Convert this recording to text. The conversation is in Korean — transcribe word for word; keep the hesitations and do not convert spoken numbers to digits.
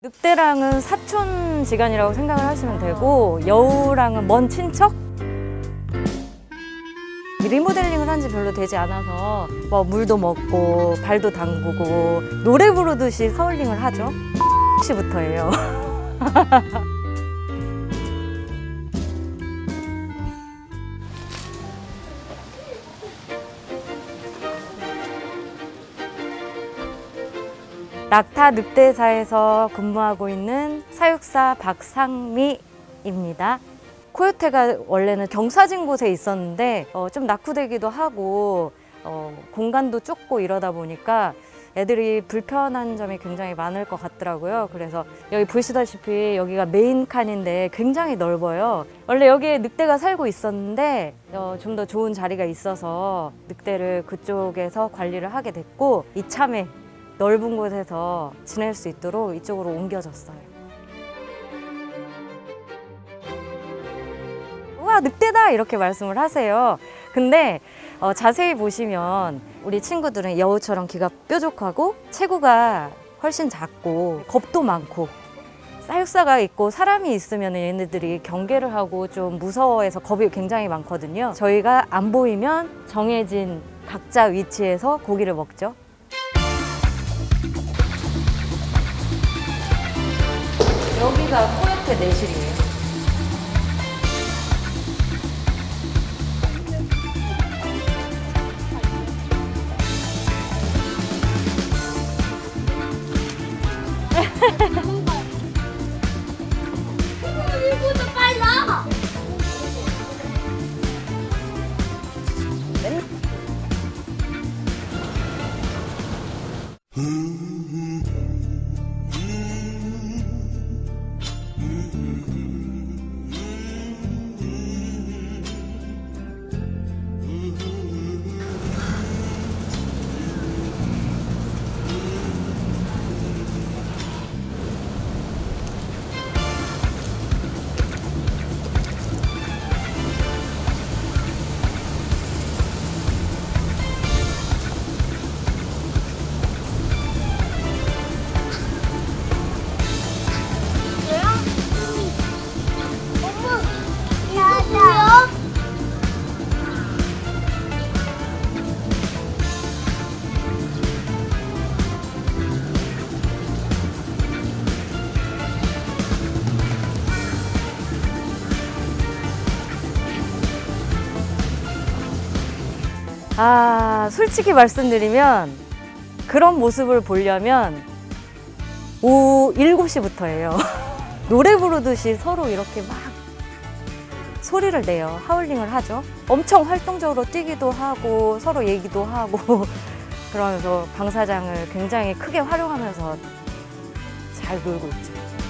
늑대랑은 사촌지간이라고 생각을 하시면 되고 여우랑은 먼 친척? 리모델링을 한 지 별로 되지 않아서 뭐 물도 먹고 발도 담그고 노래 부르듯이 하울링을 하죠. 시부터예요. 낙타 늑대사에서 근무하고 있는 사육사 박상미입니다. 코요테가 원래는 경사진 곳에 있었는데 어, 좀 낙후되기도 하고 어, 공간도 좁고 이러다 보니까 애들이 불편한 점이 굉장히 많을 것 같더라고요. 그래서 여기 보시다시피 여기가 메인 칸인데 굉장히 넓어요. 원래 여기에 늑대가 살고 있었는데 어, 좀 더 좋은 자리가 있어서 늑대를 그쪽에서 관리를 하게 됐고 이참에 넓은 곳에서 지낼 수 있도록 이쪽으로 옮겨졌어요. 우와, 늑대다! 이렇게 말씀을 하세요. 근데 어, 자세히 보시면 우리 친구들은 여우처럼 귀가 뾰족하고 체구가 훨씬 작고 겁도 많고 사육사가 있고 사람이 있으면 얘네들이 경계를 하고 좀 무서워해서 겁이 굉장히 많거든요. 저희가 안 보이면 정해진 각자 위치에서 고기를 먹죠. 여기가 코요테 내실이에요. 이거도 빨라. 아, 솔직히 말씀드리면 그런 모습을 보려면 오후 일곱 시부터예요. 노래 부르듯이 서로 이렇게 막 소리를 내요. 하울링을 하죠. 엄청 활동적으로 뛰기도 하고 서로 얘기도 하고 그러면서 방사장을 굉장히 크게 활용하면서 잘 놀고 있죠.